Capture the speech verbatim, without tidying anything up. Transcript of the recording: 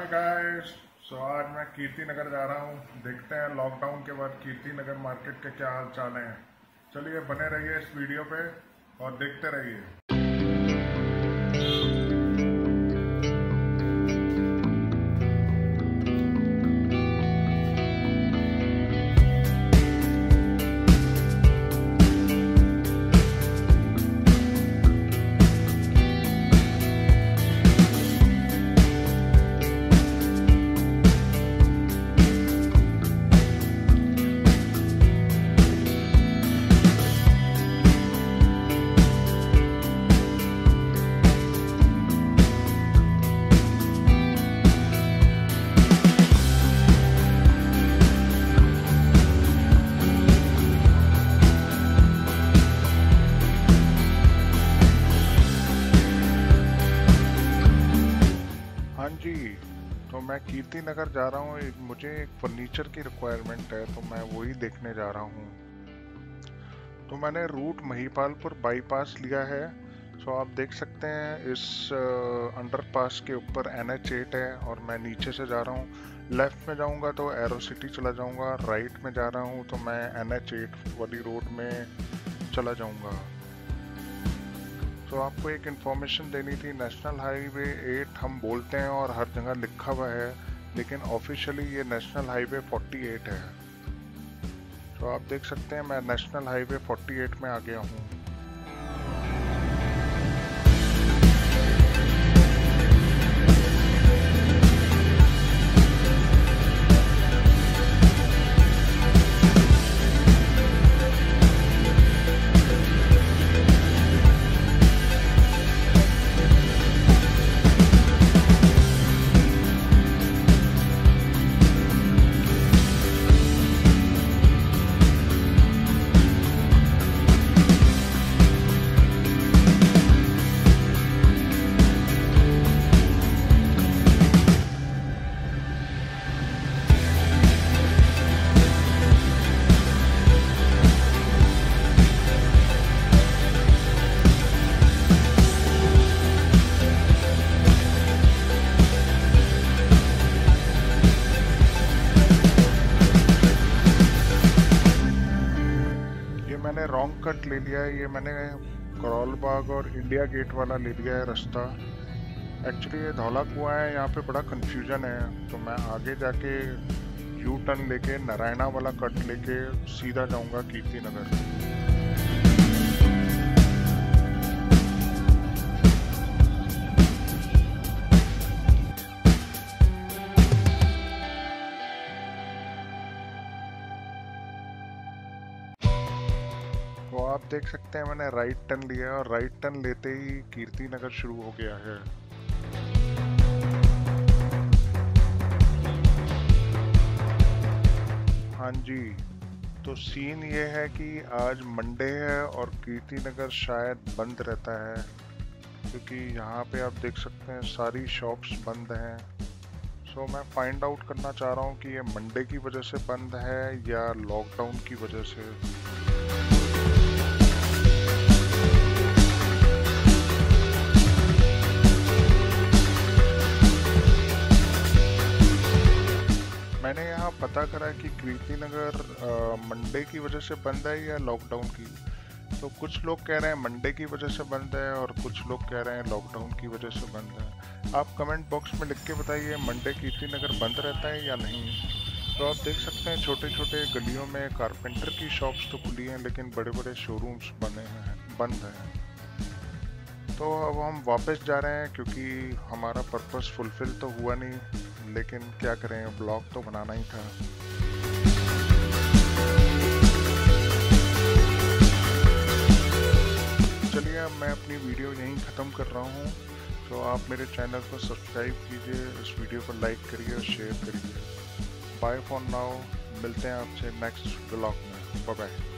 Guys, सो आज मैं कीर्ति नगर जा रहा हूँ। देखते हैं लॉकडाउन के बाद कीर्ति नगर मार्केट के क्या हाल चाल हैं। चलिए बने रहिए इस वीडियो पे और देखते रहिए। हाँ जी, तो मैं कीर्ति नगर जा रहा हूँ। एक मुझे एक फर्नीचर की रिक्वायरमेंट है, तो मैं वही देखने जा रहा हूँ। तो मैंने रूट महिपालपुर बाईपास लिया है। सो आप देख सकते हैं इस अंडरपास के ऊपर एन एच एट है और मैं नीचे से जा रहा हूँ। लेफ्ट में जाऊँगा तो एरो सिटी चला जाऊँगा, राइट में जा रहा हूँ तो मैं एन एच एट वाली रोड में चला जाऊँगा। तो आपको एक इन्फॉर्मेशन देनी थी। नेशनल हाईवे एट हम बोलते हैं और हर जगह लिखा हुआ है, लेकिन ऑफिशियली ये नेशनल हाईवे फोर्टी एट है। तो आप देख सकते हैं मैं नेशनल हाईवे फोर्टी एट में आ गया हूँ। मैंने रॉन्ग कट ले लिया है। ये मैंने करोल बाग और इंडिया गेट वाला ले लिया है रास्ता। एक्चुअली ये धौला कुआं है, यहाँ पे बड़ा कंफ्यूजन है। तो मैं आगे जाके यू टर्न लेके नारायणा वाला कट लेके सीधा जाऊंगा कीर्ति नगर। तो आप देख सकते हैं मैंने राइट टर्न लिया और राइट टर्न लेते ही कीर्ति नगर शुरू हो गया है। हाँ जी, तो सीन ये है कि आज मंडे है और कीर्ति नगर शायद बंद रहता है, क्योंकि यहाँ पे आप देख सकते हैं सारी शॉप्स बंद हैं। सो मैं फाइंड आउट करना चाह रहा हूँ कि ये मंडे की वजह से बंद है या लॉकडाउन की वजह से। मैंने यहाँ पता करा कि कीर्ति नगर मंडे की वजह से बंद है या लॉकडाउन की। तो कुछ लोग कह रहे हैं मंडे की वजह से बंद है और कुछ लोग कह रहे हैं लॉकडाउन की वजह से बंद है। आप कमेंट बॉक्स में लिख के बताइए मंडे कीर्ति नगर बंद रहता है या नहीं। तो आप देख सकते हैं छोटे छोटे गलियों में कारपेंटर की शॉप्स तो खुली हैं, लेकिन बड़े बड़े शोरूम्स बने हैं बंद हैं। तो अब हम वापस जा रहे हैं, क्योंकि हमारा पर्पस फुलफिल तो हुआ नहीं, लेकिन क्या करें, ब्लॉग तो बनाना ही था। चलिए अब मैं अपनी वीडियो यहीं ख़त्म कर रहा हूँ। तो आप मेरे चैनल को सब्सक्राइब कीजिए, इस वीडियो को लाइक करिए और शेयर करिए। बाय फॉर नाउ, मिलते हैं आपसे नेक्स्ट ब्लॉग में। Bye bye.